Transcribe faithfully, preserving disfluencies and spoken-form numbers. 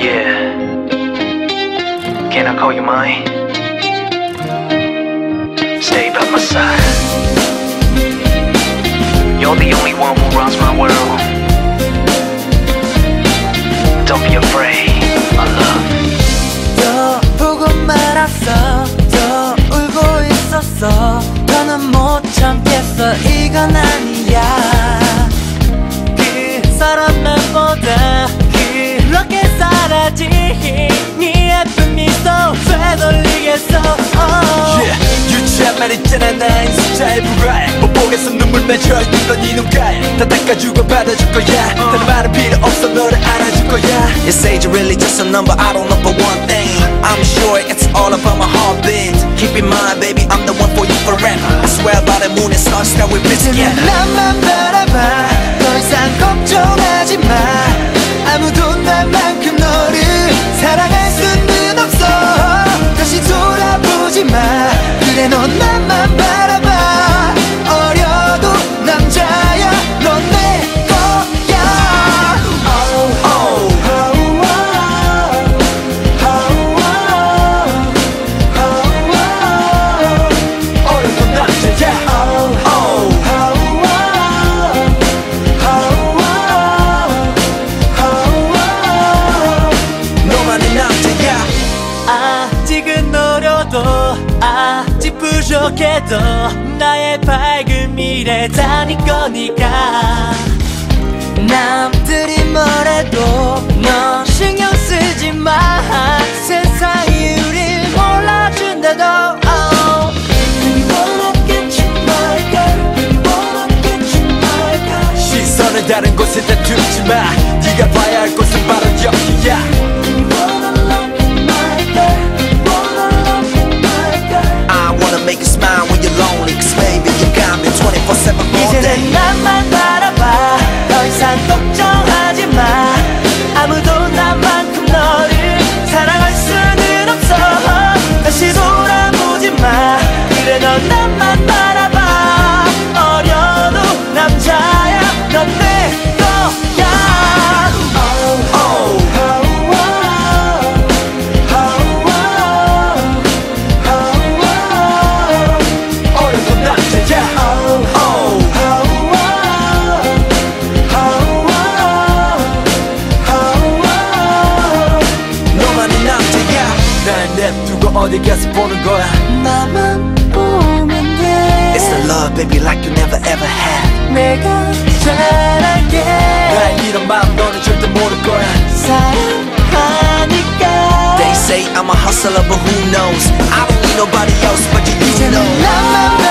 Yeah. Can I call you mine? Stay by my side. You're the only one who runs my world. Don't be afraid, my love. 더 보고 말았어. 더 울고 있었어. 더는 못 참겠어. 이건 아니야. 그 사람만보다 그렇게 사라진 네 예쁜 미소 되돌리겠어. oh. Yeah, 유치한 말 있잖아. 나인 숫자의 불알 못 보겠어. 눈물 맺혀 있는 건 네 눈가에 다 닦아주고 받아줄 거야. 다른 말은 필요 없어. 너를 안아줄 거야. Is age really just a number? I don't know but one thing I'm sure it's all about my heartbeat. Keep in mind baby I'm the one for you forever. I swear by the moon and stars that we'll be together. 나만 바라봐. 더 이상 걱정하지 마. 아무도 나만큼 너를 사랑할 수는 없어. 다시 돌아보지 마. 그래 넌 나만 바라봐. 어려도 남자야. 넌 내 거야. oh, oh, oh, oh, oh, oh, oh. 어려도 남자야. oh, oh, oh, oh, oh. 너만의 남자야. 아직은 어려도 아직 부족해도 나의 밝은 미래 다 네 거니까. 남들이 뭐래도 넌 신경 쓰지 마. 세상이 우릴 몰라준대도. oh. We wanna get you my girl. We wanna get you my girl. 시선을 다른 곳에다 두지 마. 네가 봐야 할 곳은 바로 여기야. We wanna love you my girl. We wanna love you my girl. I wanna make you smile when you're lonely. Cause baby you got me twenty-four seven all day. 이제는 나만 바라봐. 더 이상 걱정하지 마. 아무도 나만큼 너를 사랑할 수는 없어. 다시 돌아보지 마. 그래 넌 나만 바라봐. 어려도 남자야. 넌 내 거야. oh, oh, oh, oh, oh, oh. 어려도 남자야. oh, oh. 너만의 남자야. 날 냅두고 어디 가서 보는 거야. 나만 보면 돼. It's the love baby like you never ever had. 내가 잘할게. 나의 이런 마음 너는 절대 모를 거야. 사랑하니까. They say I'm a hustler but who knows. I don't need nobody else but you, you 이제는 know. 나만